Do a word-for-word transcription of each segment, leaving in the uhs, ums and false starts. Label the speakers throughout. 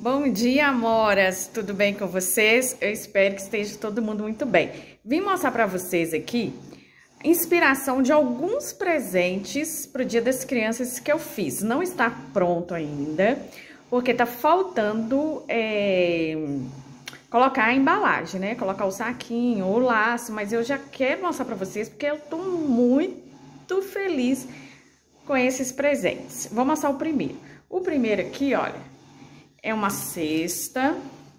Speaker 1: Bom dia, amoras! Tudo bem com vocês? Eu espero que esteja todo mundo muito bem. Vim mostrar para vocês aqui a inspiração de alguns presentes para o Dia das Crianças que eu fiz. Não está pronto ainda, porque tá faltando é, colocar a embalagem, né? Colocar o saquinho, o laço, mas eu já quero mostrar para vocês porque eu tô muito feliz com esses presentes. Vou mostrar o primeiro. O primeiro aqui, olha, é uma cesta,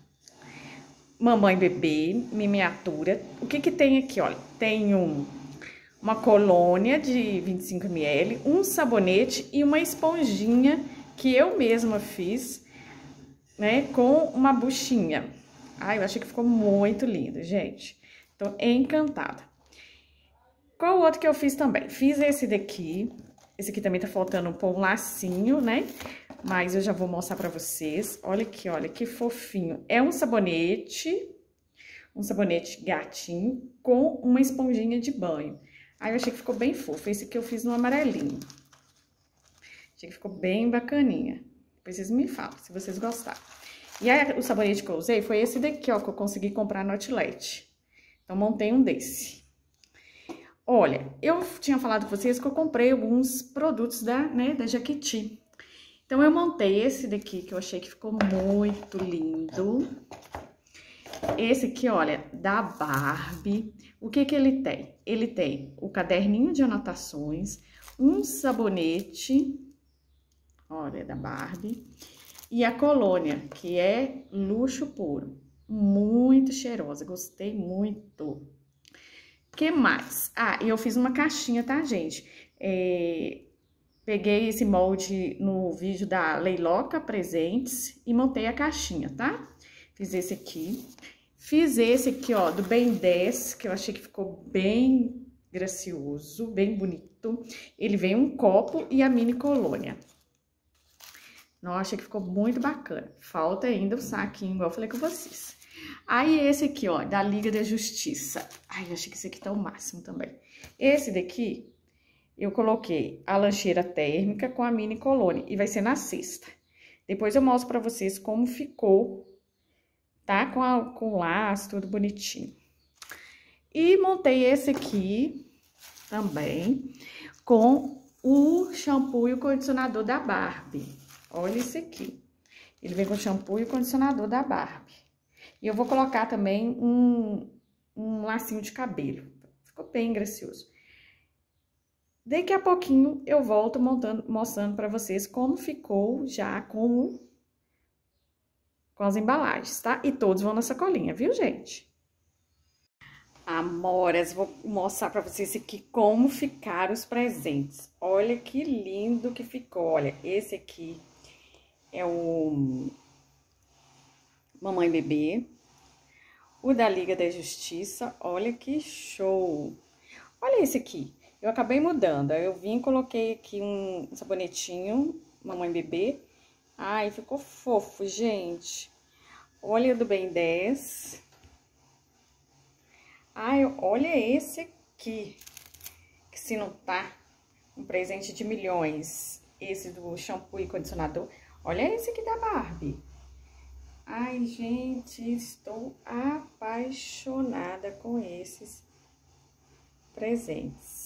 Speaker 1: mamãe bebê, miniatura. O que que tem aqui, olha? Tem um, uma colônia de vinte e cinco mililitros, um sabonete e uma esponjinha que eu mesma fiz, né, com uma buchinha. Ai, eu achei que ficou muito lindo, gente. Tô encantada. Qual outro que eu fiz também? Fiz esse daqui. Esse aqui também tá faltando pôr um lacinho, né? Mas eu já vou mostrar pra vocês. Olha aqui, olha que fofinho. É um sabonete, um sabonete gatinho com uma esponjinha de banho. Aí eu achei que ficou bem fofo. Esse aqui eu fiz no amarelinho. Achei que ficou bem bacaninha. Depois vocês me falam se vocês gostaram. E aí, o sabonete que eu usei foi esse daqui, ó, que eu consegui comprar no Outlet. Então, montei um desse. Olha, eu tinha falado com vocês que eu comprei alguns produtos da, né, da Jequiti. Então, eu montei esse daqui, que eu achei que ficou muito lindo. Esse aqui, olha, da Barbie. O que que ele tem? Ele tem o caderninho de anotações, um sabonete, olha, da Barbie, e a colônia, que é luxo puro. Muito cheirosa, gostei muito. O que mais? Ah, e eu fiz uma caixinha, tá, gente? É, peguei esse molde no vídeo da Leiloca Presentes e montei a caixinha, tá? Fiz esse aqui. Fiz esse aqui, ó, do Ben dez, que eu achei que ficou bem gracioso, bem bonito. Ele vem um copo e a mini colônia. Nossa, achei que ficou muito bacana. Falta ainda o saquinho, igual eu falei com vocês. Aí, esse aqui, ó, da Liga da Justiça. Ai, eu achei que esse aqui tá o máximo também. Esse daqui, eu coloquei a lancheira térmica com a mini colônia. E vai ser na cesta. Depois eu mostro pra vocês como ficou, tá? Com, a, com o laço, tudo bonitinho. E montei esse aqui também com o shampoo e o condicionador da Barbie. Olha esse aqui. Ele vem com o shampoo e o condicionador da Barbie. E eu vou colocar também um, um lacinho de cabelo. Ficou bem gracioso. Daqui a pouquinho eu volto montando, mostrando pra vocês como ficou já com, com as embalagens, tá? E todos vão na sacolinha, viu, gente? Amoras, vou mostrar pra vocês aqui como ficaram os presentes. Olha que lindo que ficou. Olha, esse aqui é o Mamãe Bebê. O da Liga da Justiça, olha que show! Olha esse aqui, eu acabei mudando, eu vim e coloquei aqui um sabonetinho, Mamãe Bebê. Ai, ficou fofo, gente. Olha o do Ben dez. Ai, olha esse aqui, que se não tá um presente de milhões. Esse do shampoo e condicionador. Olha esse aqui da Barbie. Ai, gente, estou apaixonada com esses presentes.